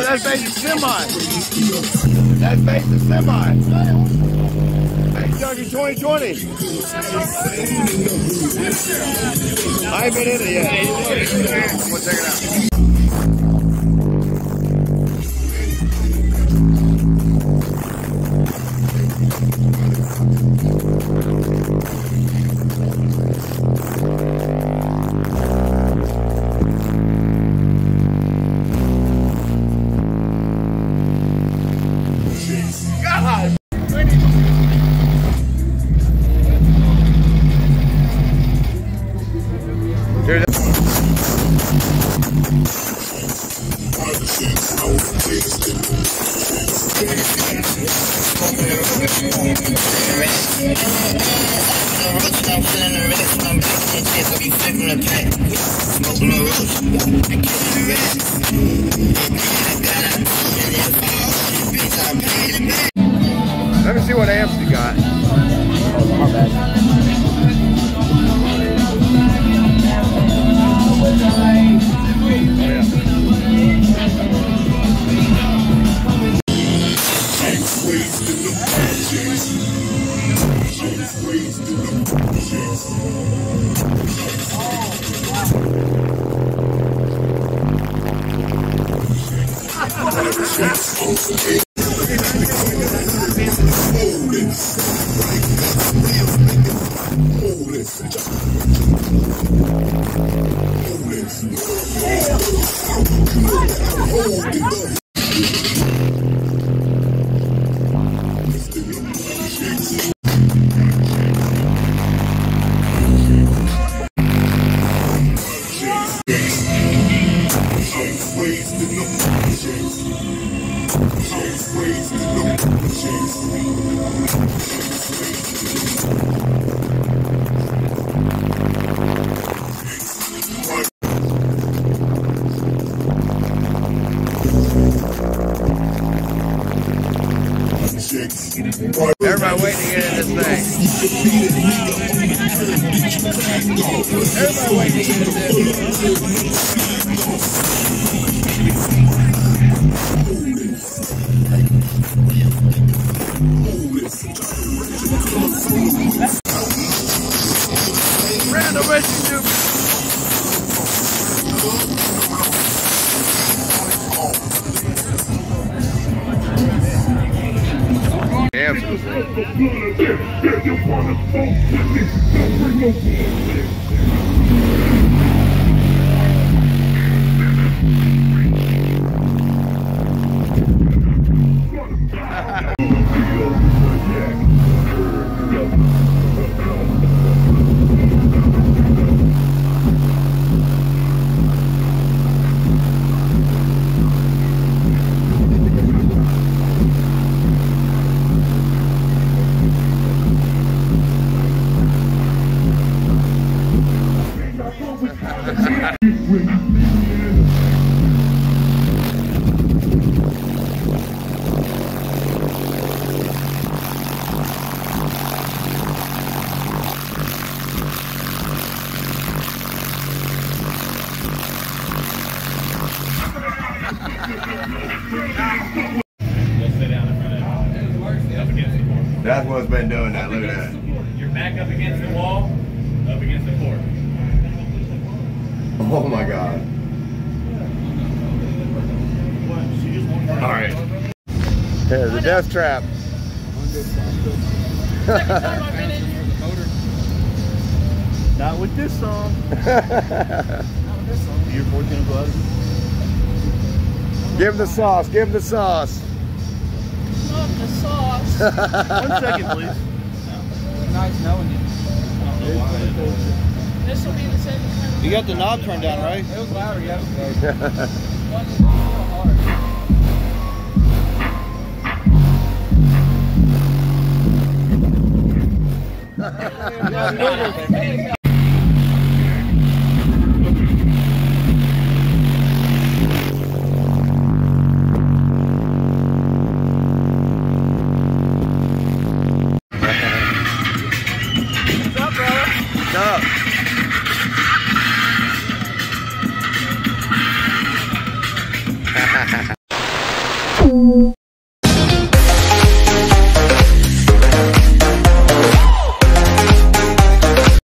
Oh, that's basic semi. That's basic semi. Big Junkie 2020. I ain't been in it yet. We'll check it out. Let me see what amps you got. Oh, my bad. Everybody waiting to get in this thing. Everybody waiting to get in this. Random racing dude. That's what's been doing that. Look at that. You're back up against the wall, up against the fork. Oh my God. All right. Here's the death trap. Not with this song. You're 14 gloves. Give him the sauce. Give him the sauce. Love the sauce. 1 second, please. Nice knowing you. This will be the same kind of. You got the knob turned down, right? It was louder yesterday.